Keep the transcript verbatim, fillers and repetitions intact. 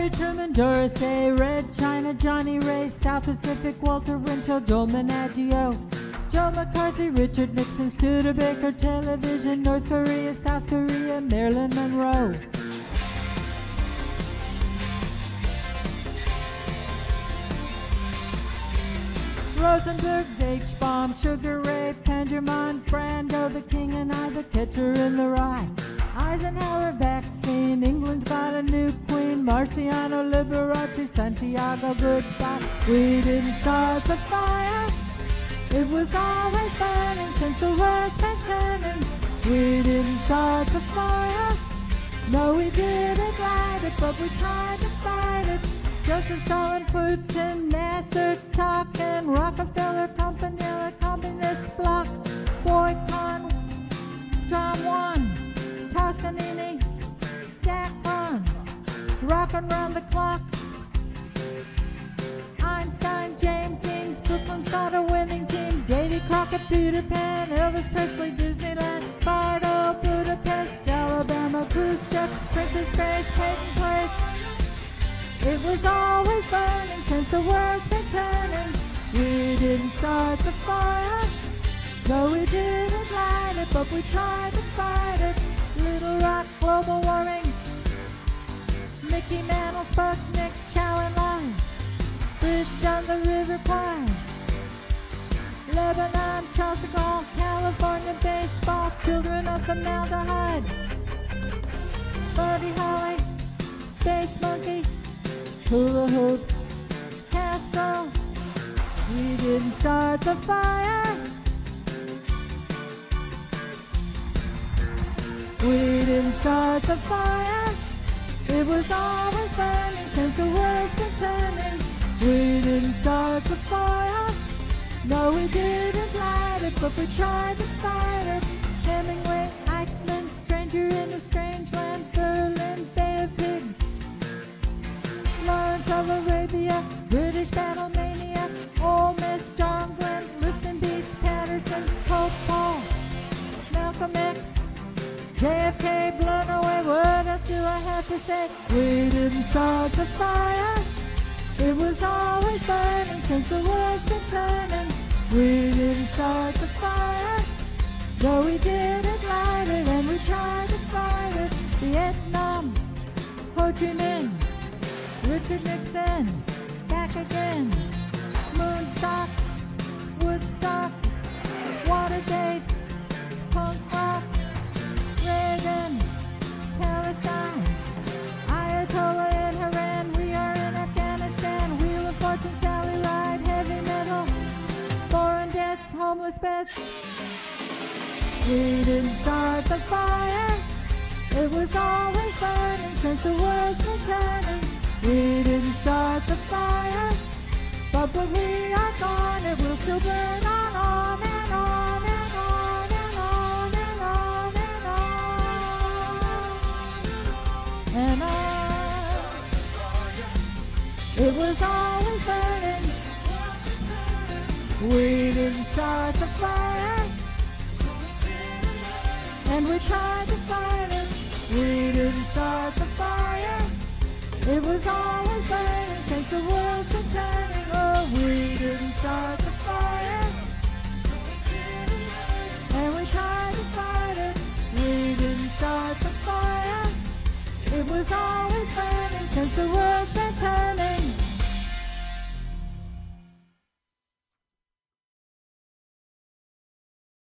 Harry Truman, Doris Day, Red China, Johnny Ray, South Pacific, Walter Winchell, Joe Menaggio, Joe McCarthy, Richard Nixon, Studebaker, Television, North Korea, South Korea, Marilyn Monroe. Rosenberg's H-bomb, Sugar Ray, Pengermont, Brando, the King and I, the Catcher in the Rye. Eisenhower vaccine, England's got a new queen, Marciano, Liberace, Santiago, goodbye. We didn't start the fire, it was always burning since the world's been turning. We didn't start the fire, no we didn't light it, but we tried to fight it. Joseph Stalin, Putin, Nasser, talking, Rockefeller, Company, Communist Bloc, Boycott, John Juan, Toscanini, Dacron, rockin' round the clock. Einstein, James Dean's, Brooklyn's got a winning team. Davy Crockett, Peter Pan, Elvis Presley, Disneyland, Bardo, Budapest, Alabama, Khrushchev, Princess Grace, Peyton Place. It was always burning since the world's been turning. We didn't start the fire, no we didn't light it, but we tried to fight it. Little Rock, global warming, Mickey Mantle, Sputnik, Chow and Lai, Bridge on the River Kwai, Lebanon, Charles de Gaulle, California baseball, Children of the Maldehyde, Buddy Holly, Space Monkey, hula hoops, Castro. We didn't start the fire, we didn't start the fire. It was always burning since the world's been turning. We didn't start the fire, no we didn't light it, but we tried to fight it. Hemingway, Eichmann, Stranger in a Strange Land, Berlin, Bay of Pigs, Lawrence of Arabia, British Battle Mania, Ole Miss, John Glenn, Liston Beats, Patterson, Pope Paul, Malcolm X, J F K, blown away. What else do I have to say? We didn't start the fire, it was always burning since the world's been turning. We didn't start the fire, no we didn't light it, and we tried to fight it. Vietnam, Ho Chi Minh, Richard Nixon, back again, Moonstock, Woodstock, Watergate, punk rock, Reagan, Palestine, Ayatollah in Iran, we are in Afghanistan, Wheel of Fortune, Sally Ride, heavy metal, foreign debts, homeless beds. We didn't start the fire, it was always burning since the world's been turning. We didn't start the fire, but when we are gone, it will still burn on, on and on and on and on and on and on and on. It was always burning. We didn't start the fire, and we tried to fight it. We didn't start the fire, it was always burning since the world's been turning. Oh, we didn't start the fire, and we tried to fight it. We didn't start the fire, it was always burning since the world's been turning.